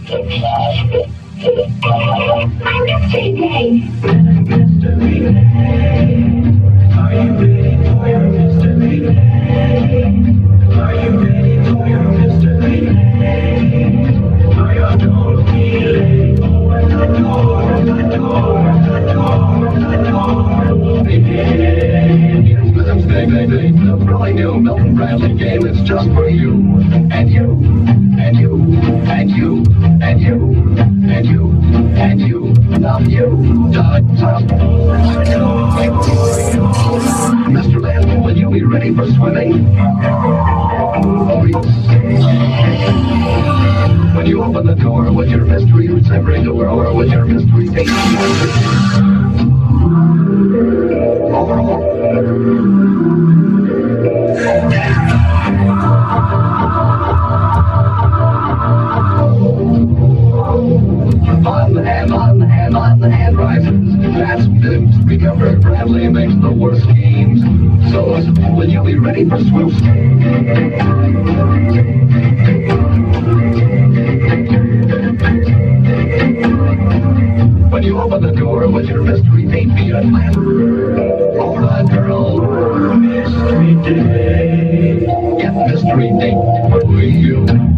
Mystery date. Mystery date. Are you ready for your mystery date? Are you ready for your mystery date? I adore feeling. Open the door, the door, the door, the door. Here's the mystery date. The brand new Milton Bradley game is just for you. And you, and you, and you, and you, and you, and you, love you. Mr. Land, will you be ready for swimming? When you open the door with your mystery remembering the world or with your mystery date. On the hand rises. That's good. Remember, Bradley makes the worst games. So, will you be ready for swim? When you open the door with your mystery date, be a man or a girl. Mystery date. Get mystery date for you.